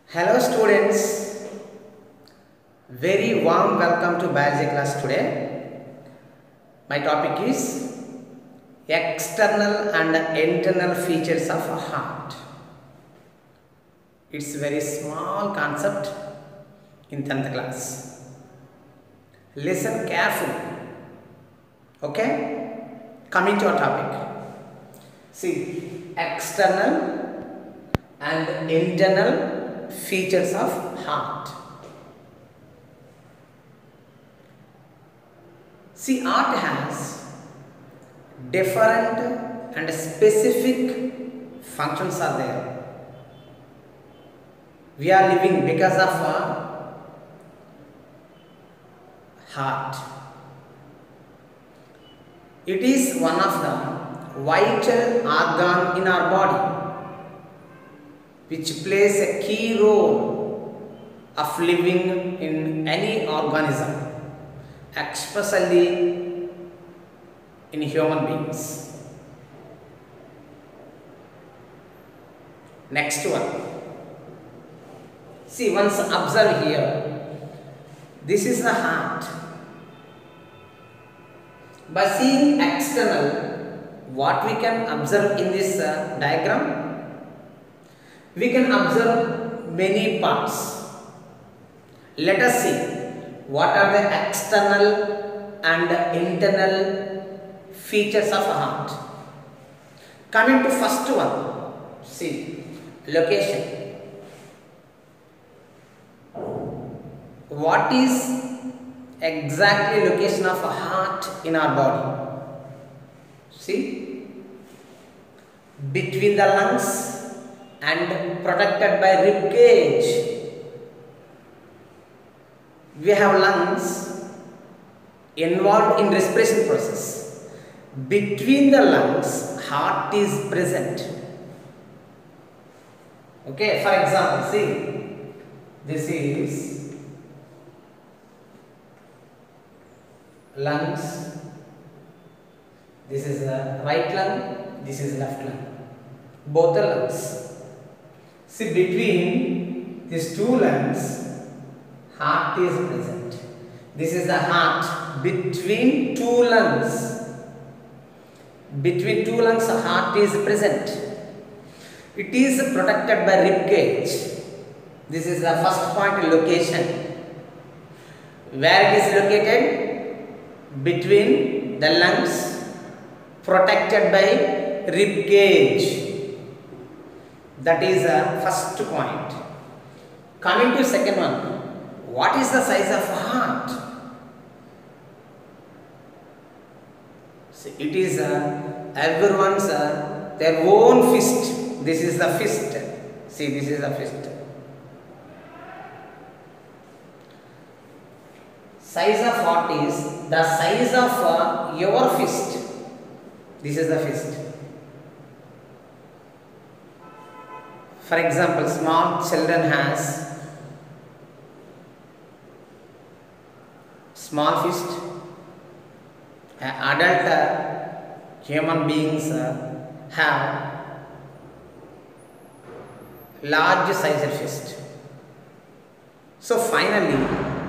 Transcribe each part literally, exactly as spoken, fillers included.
Hello students, very warm welcome to biology class today. My topic is external and internal features of a heart. It's a very small concept in tenth class. Listen carefully. Okay? Coming to our topic. See, external and internal features of heart. See, heart has different and specific functions are there. We are living because of a heart. It is one of the vital organ in our body, which plays a key role of living in any organism, especially in human beings. Next one. See, once observe here. This is the heart. By seeing external, what we can observe in this uh, diagram? We can observe many parts. Let us see what are the external and internal features of a heart. Coming to first one, see, location. What is exactly location of a heart in our body? See, between the lungs and protected by rib cage. We have lungs involved in respiration process. Between the lungs, heart is present. Okay, for example, see, this is lungs, this is the right lung, this is left lung, both the lungs. See, between these two lungs, heart is present. This is the heart between two lungs. Between two lungs, heart is present. It is protected by rib cage. This is the first point, location. Where it is located? Between the lungs, protected by rib cage. That is the first point. Coming to second one, what is the size of heart? See, it is uh, everyone's uh, their own fist. This is the fist. See, this is the fist. Size of heart is the size of uh, your fist. This is the fist. For example, small children has small fist. Uh, adult uh, human beings uh, have large size of fist. So finally,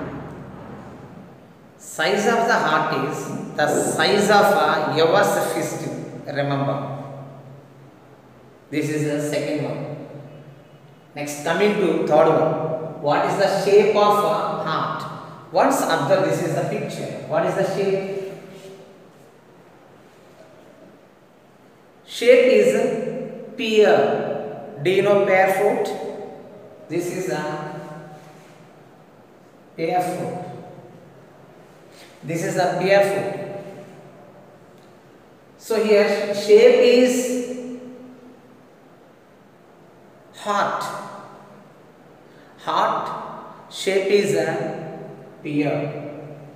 size of the heart is the size of uh, your fist. Remember, this is the second one. Next, coming to third one, what is the shape of a heart? Once observe, this is the picture. What is the shape? Shape is pear. Do you know pear fruit? This is a pear fruit. This is a pear fruit. So here, shape is heart. Heart shape is a pear.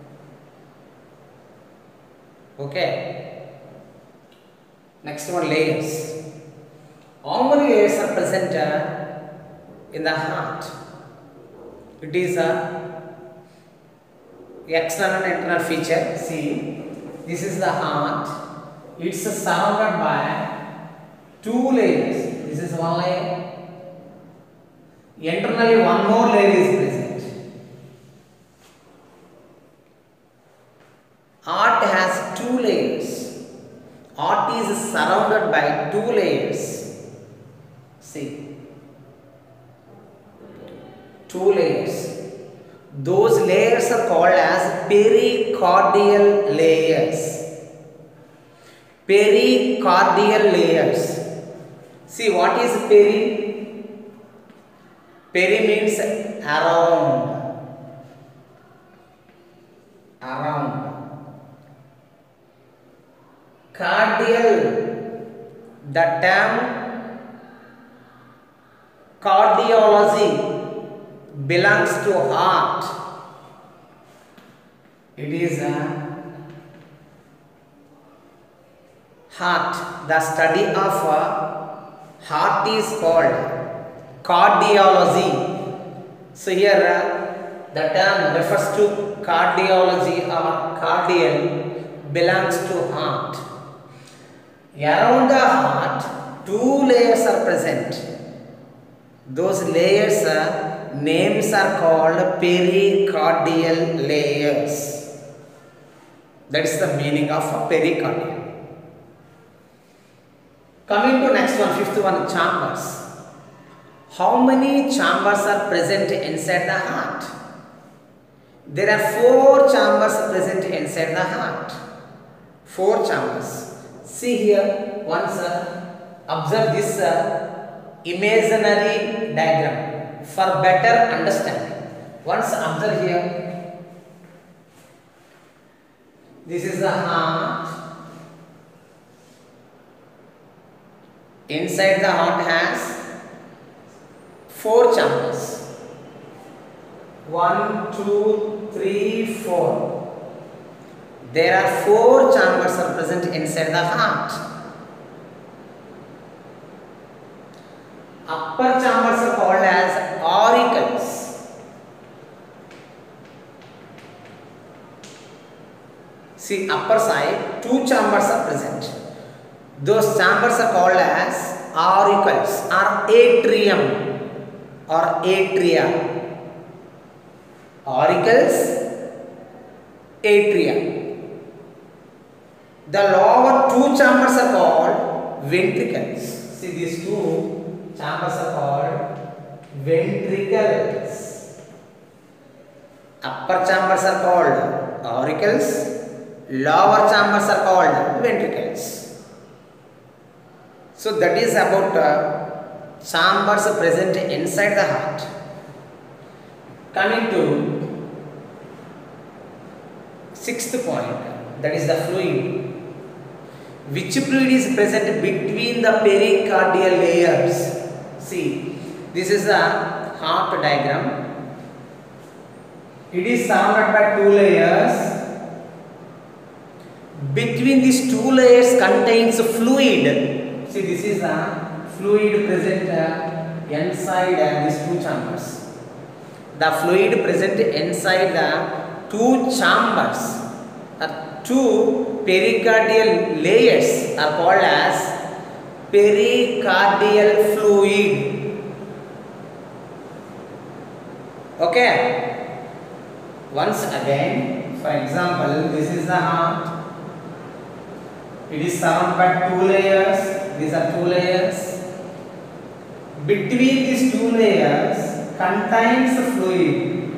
Okay. Next one, layers. How many layers are present uh, in the heart? It is a external and internal feature. See, this is the heart. It's surrounded by two layers. This is one layer. Internally one more layer is present. Heart has two layers. Heart is surrounded by two layers. See, two layers. Those layers are called as pericardial layers. Pericardial layers. See, what is peri? Peri means around. Around. Cardial. The term cardiology belongs to heart. It is a heart. The study of a heart is called cardiology. So here uh, the term refers to cardiology or cardial belongs to heart. Around the heart, two layers are present. Those layers, uh, names are called pericardial layers. That is the meaning of a pericardial. Coming to next one, fifth one, chambers. How many chambers are present inside the heart? There are four chambers present inside the heart. Four chambers. See here, once uh, observe this uh, imaginary diagram for better understanding. Once observe here, this is the heart. Inside the heart has four chambers. One, two, three, four. There are four chambers are present inside the heart. Upper chambers are called as auricles. See, upper side, two chambers are present. Those chambers are called as auricles or atrium or atria. Auricles, atria. The lower two chambers are called ventricles. See, these two chambers are called ventricles. Upper chambers are called auricles, lower chambers are called ventricles. So that is about uh, chambers present inside the heart. Coming to sixth point, that is the fluid. Which fluid is present between the pericardial layers? See, this is a heart diagram. It is surrounded by two layers. Between these two layers contains fluid. See, this is a fluid present uh, inside uh, these two chambers. The fluid present inside the two chambers, uh, two pericardial layers are called as pericardial fluid. Okay. Once again, for example, this is the heart. It is surrounded by two layers. These are two layers. Between these two layers contains fluid.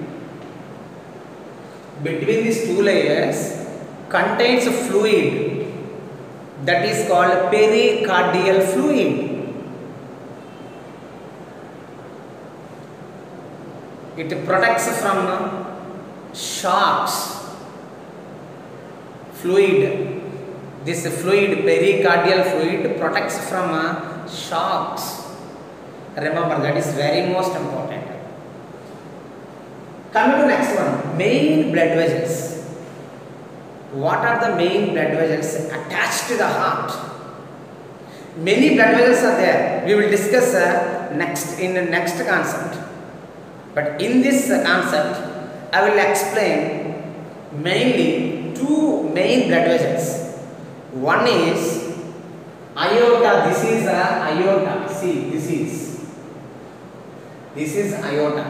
Between these two layers contains fluid that is called pericardial fluid. It protects from shocks. Fluid. This fluid, pericardial fluid, protects from uh, shocks. Remember, that is very most important. Coming to next one, main blood vessels. What are the main blood vessels attached to the heart? Many blood vessels are there. We will discuss uh, next in the next concept. But in this uh, concept, I will explain mainly two main blood vessels. One is aorta. This is a aorta. See, this is This is aorta.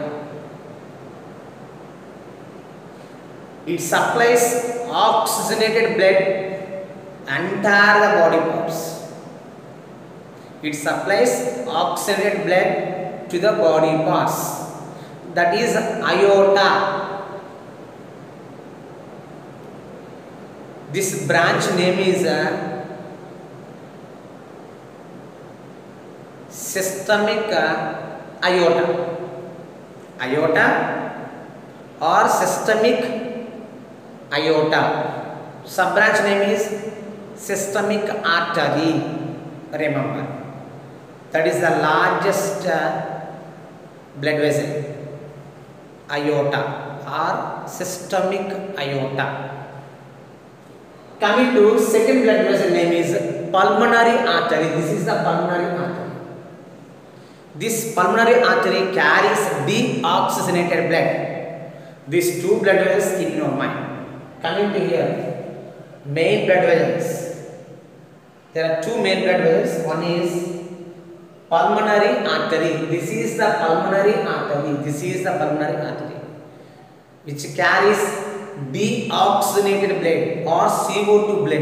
It supplies oxygenated blood entire the body parts. It supplies oxygenated blood to the body parts. That is aorta. This branch name is uh, systemic uh, aorta. Aorta or systemic aorta. Sub branch name is systemic artery. Remember, that is the largest uh, blood vessel. Aorta or systemic aorta. Coming to second blood vessel name is pulmonary artery. This is the pulmonary artery. This pulmonary artery carries deoxygenated blood. These two blood vessels keep in your mind. Coming to here, main blood vessels. There are two main blood vessels. One is pulmonary artery. This is the pulmonary artery. This is the pulmonary artery, which carries deoxygenated blood or C O two blood.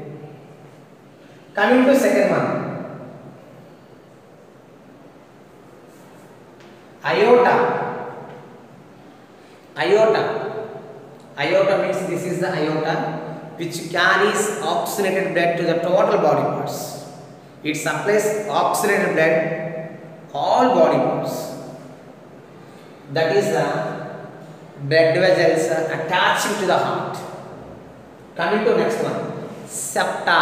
Coming to second one, aorta. Aorta. Aorta means this is the aorta which carries oxygenated blood to the total body parts. It supplies oxygenated blood all body parts. That is the blood vessels attaching to the heart. Coming to next one, septa.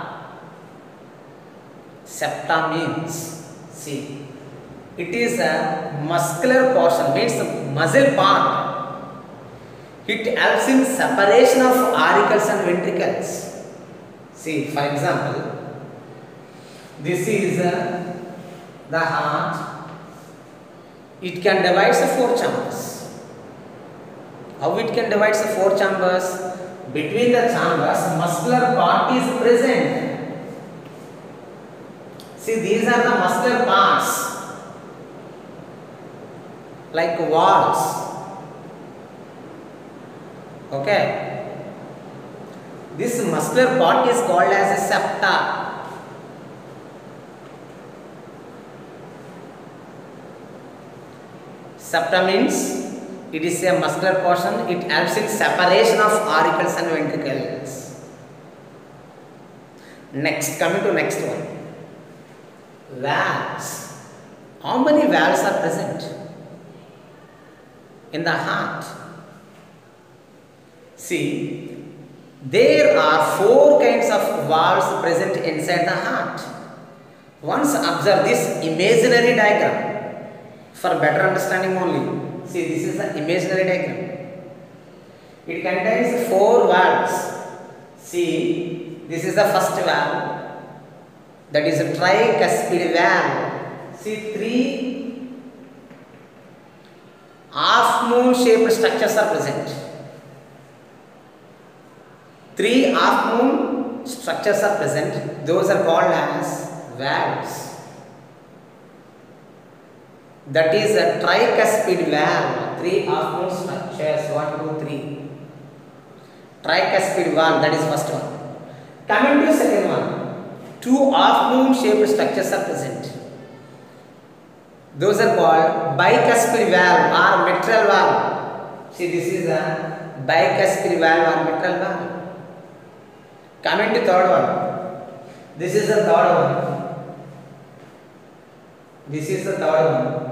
Septa means, see, it is a muscular portion, means muscle part. It helps in separation of auricles and ventricles. See, for example, this is uh, the heart. It can divide the four chambers. How it can divide the four chambers? Between the chambers, muscular part is present. See, these are the muscular parts, like walls. Okay. This muscular part is called as a septa. Septa means it is a muscular portion. It helps in separation of auricles and ventricles. Next, coming to next one, valves. How many valves are present in the heart? See, there are four kinds of valves present inside the heart. Once observe this imaginary diagram for better understanding only. See, this is the imaginary diagram. It contains four valves. See, this is the first valve, that is a tricuspid valve. See, three half moon shaped structures are present. Three half moon structures are present. Those are called as valves. That is a tricuspid valve. Three half moon structures. One, two, three. Tricuspid valve. That is first one. Coming to second one. Two half moon shaped structures are present. Those are called bicuspid valve or mitral valve. See, this is a bicuspid valve or mitral valve. Coming to third one. This is the third one. This is the third one.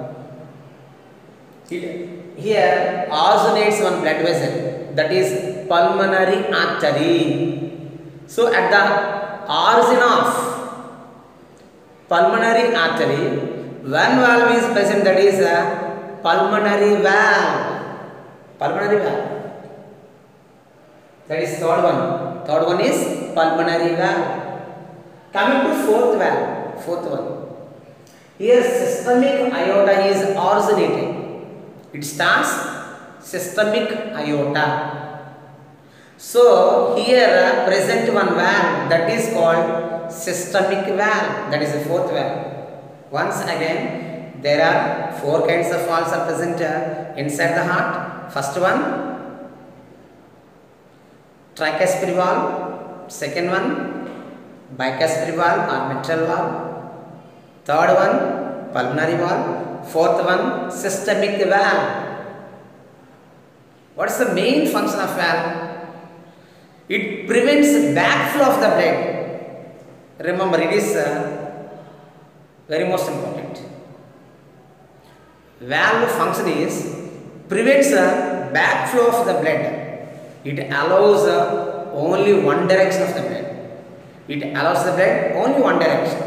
It, here originates one blood vessel, that is pulmonary artery. So at the origin of pulmonary artery, one valve is present, that is a pulmonary valve. Pulmonary valve. That is third one. Third one is pulmonary valve. Coming to fourth valve. Fourth one. Here systemic aorta is originated. It starts systemic aorta. So here present one valve, that is called systemic valve. That is the fourth valve. Once again, there are four kinds of valves are present uh, inside the heart. First one, tricuspid valve. Second one, bicuspid valve or mitral valve. Third one, pulmonary valve. Fourth one, systemic valve. What is the main function of valve? It prevents backflow of the blood. Remember, it is uh, very most important. Valve function is prevents uh, backflow of the blood. It allows uh, only one direction of the blood. It allows the blood only one direction.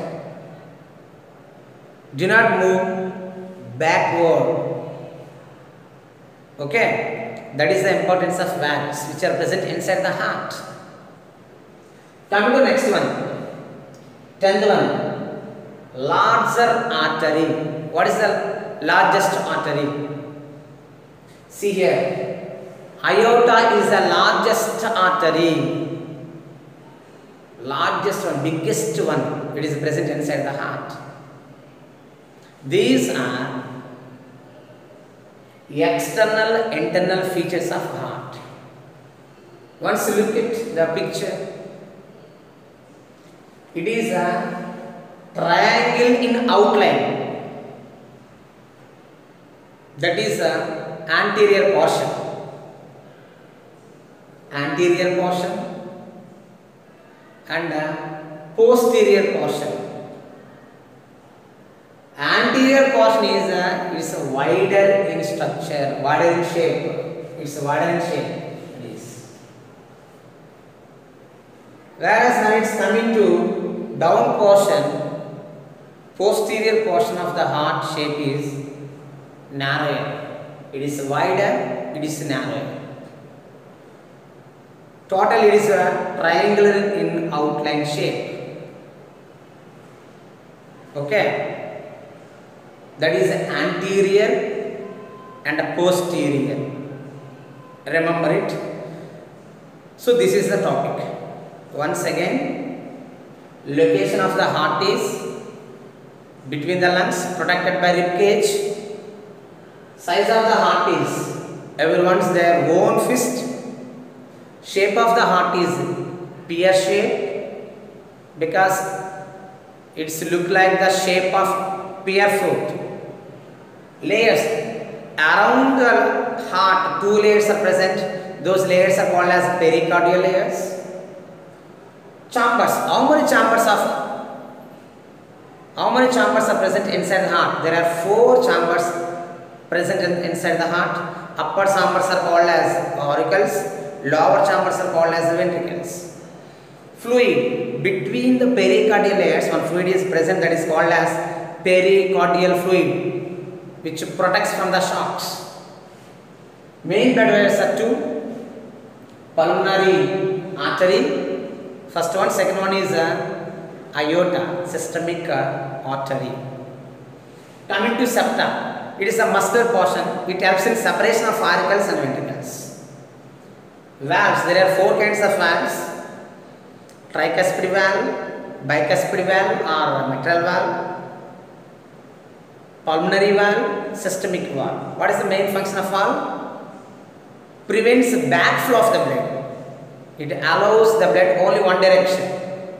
Do not move backward. Okay. That is the importance of valves which are present inside the heart. Coming to next one. Tenth one. Larger artery. What is the largest artery? See here. Aorta is the largest artery. Largest one, biggest one. It is present inside the heart. These are external internal features of heart. Once you look at the picture, it is a triangle in outline. That is the anterior portion. Anterior portion and a posterior portion. Anterior portion is a, it's a wider in structure, wider in shape. It's wider in shape. It is. Whereas when it's coming to down portion, posterior portion of the heart shape is narrower. It is wider. It is narrower. Total, it is a triangular in outline shape. Okay. That is anterior and posterior. Remember it. So this is the topic. Once again, location of the heart is between the lungs, protected by rib cage. Size of the heart is everyone's their own fist. Shape of the heart is pear shape because it's look like the shape of pear fruit. Layers around the heart, two layers are present. Those layers are called as pericardial layers. Chambers. How many chambers of? How many chambers are present inside the heart? There are four chambers present in, inside the heart. Upper chambers are called as auricles. Lower chambers are called as ventricles. Fluid between the pericardial layers. One fluid is present that is called as pericardial fluid, which protects from the shocks. Main blood vessels are two. Pulmonary artery. First one, second one is uh, aorta, systemic uh, artery. Coming to septa, it is a muscular portion. It helps in separation of auricles and ventricles. Valves, there are four kinds of valves. Tricuspid valve, bicuspid valve or mitral valve, pulmonary valve, systemic valve. What is the main function of valve? Prevents backflow of the blood. It allows the blood only one direction.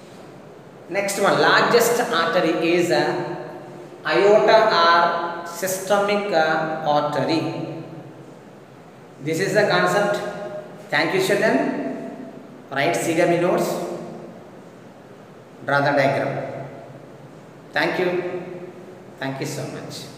Next one, largest artery is uh, aorta or systemic uh, artery. This is the concept. Thank you, children. Write C D M E notes. Draw the diagram. Thank you. Thank you so much.